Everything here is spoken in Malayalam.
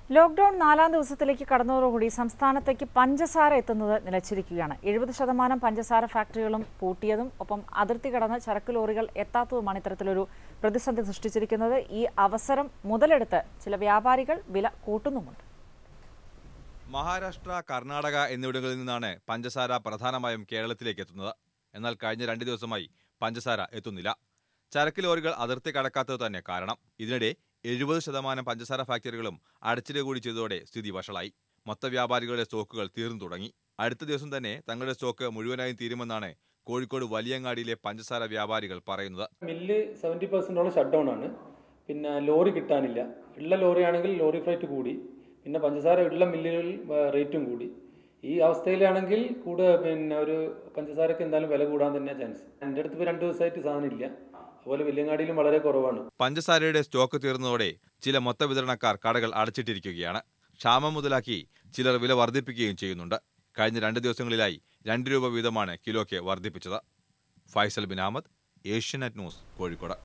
ലോക്ക്ഡൌൺ 4ാം ദിവസത്തിലേക്ക് കടന്നതോടുകൂടി സംസ്ഥാനത്തേക്ക് പഞ്ചസാര എത്തുന്നത് നിലച്ചിരിക്കുകയാണ്. 70% പഞ്ചസാര ഫാക്ടറികളും പൂട്ടിയതും ഒപ്പം അതിർത്തി കടന്ന് ചരക്ക് ലോറികൾ എത്താത്തതുമാണ് ഇത്തരത്തിലൊരു പ്രതിസന്ധി സൃഷ്ടിച്ചിരിക്കുന്നത്. ഈ അവസരം മുതലെടുത്ത് ചില വ്യാപാരികൾ വില കൂട്ടുന്നുമുണ്ട്. മഹാരാഷ്ട്ര, കർണാടക എന്നിവിടങ്ങളിൽ നിന്നാണ് പഞ്ചസാര പ്രധാനമായും കേരളത്തിലേക്ക് എത്തുന്നത്. എന്നാൽ കഴിഞ്ഞ 2 ദിവസമായി പഞ്ചസാര എത്തുന്നില്ല. ചരക്ക് ലോറികൾ അതിർത്തി കടക്കാത്തത് തന്നെ കാരണം. ഇതിനിടെ 70% പഞ്ചസാര ഫാക്ടറികളും അടച്ചിടുക കൂടി ചെയ്തതോടെ സ്ഥിതി വഷളായി. മൊത്ത വ്യാപാരികളുടെ സ്റ്റോക്കുകൾ തീർന്നു തുടങ്ങി. അടുത്ത ദിവസം തന്നെ തങ്ങളുടെ സ്റ്റോക്ക് മുഴുവനായും തീരുമെന്നാണ് കോഴിക്കോട് വലിയങ്ങാടിയിലെ പഞ്ചസാര വ്യാപാരികൾ പറയുന്നത്. മില്ല് 70% ഷട്ട് ഡൗൺ ആണ്. പിന്നെ ലോറി കിട്ടാനില്ല. ഉള്ള ലോറിയാണെങ്കിൽ ലോറി ഫ്രൈറ്റ് കൂടി. പിന്നെ പഞ്ചസാര ഉള്ള മില്ലുകളിൽ റേറ്റും കൂടി. ഈ അവസ്ഥയിലാണെങ്കിൽ ഒരു പഞ്ചസാരക്ക് എന്തായാലും വില കൂടാൻ തന്നെ ചാൻസ്. എൻ്റെ അടുത്ത് 2 ദിവസമായിട്ട് സാധനം ഇല്ല. അതുപോലെ വലിയങ്ങാടിയിലും വളരെ കുറവാണ്. പഞ്ചസാരയുടെ സ്റ്റോക്ക് തീർന്നതോടെ ചില മൊത്ത വിതരണക്കാർ കടകൾ അടച്ചിട്ടിരിക്കുകയാണ്. ക്ഷാമം മുതലാക്കി ചിലർ വില വർദ്ധിപ്പിക്കുകയും ചെയ്യുന്നുണ്ട്. കഴിഞ്ഞ 2 ദിവസങ്ങളിലായി 2 രൂപ വീതമാണ് കിലോയ്ക്ക് വർദ്ധിപ്പിച്ചത്. ഫൈസൽ ബിൻ അഹമ്മദ്, ഏഷ്യാനെറ്റ് ന്യൂസ്, കോഴിക്കോട്.